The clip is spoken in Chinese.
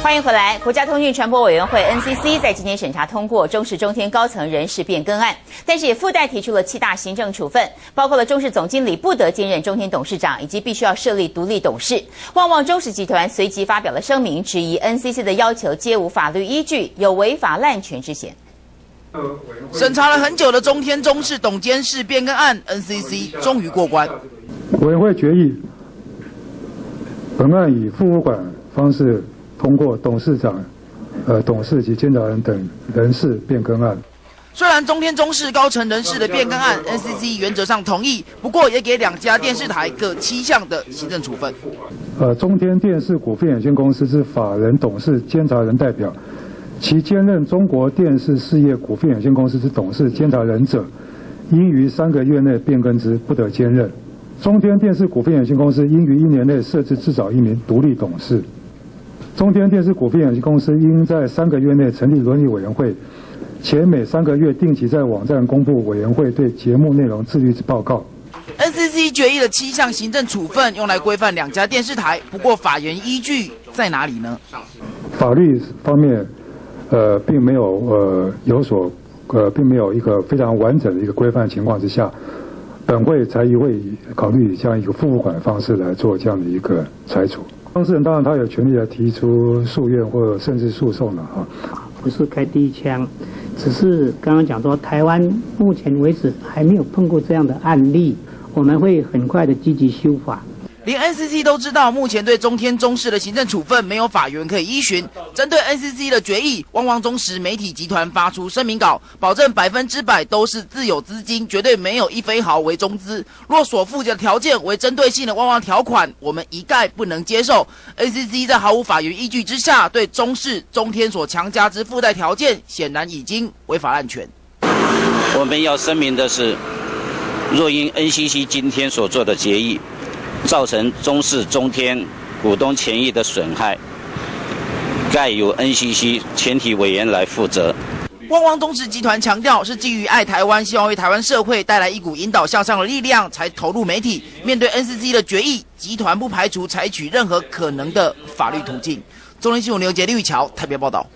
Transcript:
欢迎回来。国家通讯传播委员会 NCC 在今天审查通过中视中天高层人事变更案，但是也附带提出了7大行政处分，包括了中视总经理不得兼任中天董事长，以及必须要设立独立董事。旺旺中视集团随即发表了声明，质疑 NCC 的要求皆无法律依据，有违法滥权之嫌。 审查了很久的中天中视董监事变更案 ，NCC 终于过关。 委员会决议，本案以副主管方式通过董事长、董事及监察人等人事变更案。 虽然中天中视高层人事的变更案 ，NCC 原则上同意，不过也给2家电视台各7项的行政处分。 中天电视股份有限公司之法人董事、监察人代表，其兼任中国电视事业股份有限公司之董事、监察人者，应于3个月内变更之，不得兼任。中天电视股份有限公司应于1年内设置至少1名独立董事。中天电视股份有限公司应在3个月内成立伦理委员会，且每3个月定期在网站公布委员会对节目内容自律之报告。 NCC 决议了7项行政处分，用来规范2家电视台。不过法源依据在哪里呢？ 法律方面，并没有并没有一个非常完整的一个规范情况之下，本会才会考虑这样一个副主管的方式来做这样的一个裁处。当事人当然他有权利来提出诉愿或者甚至诉讼了啊。 不是开第一枪，只是刚刚讲说台湾目前为止还没有碰过这样的案例，我们会很快的积极修法。 连 NCC 都知道，目前对中天中视的行政处分没有法源可以依循。针对 NCC 的决议，旺旺中时媒体集团发出声明稿，保证100%都是自有资金，绝对没有1分毫为中资。若所附的条件为针对性的旺旺条款，我们一概不能接受。NCC 在毫无法源依据之下，对中视、中天所强加之附带条件，显然已经违法滥权。 我们要声明的是，若因 NCC 今天所做的决议，造成中视、中天股东权益的损害，概由 NCC 全体委员来负责。 旺旺中视集团强调，是基于爱台湾，希望为台湾社会带来一股引导向上的力量，才投入媒体。面对 NCC 的决议，集团不排除采取任何可能的法律途径。中天新闻刘杰、李宇桥台北报道。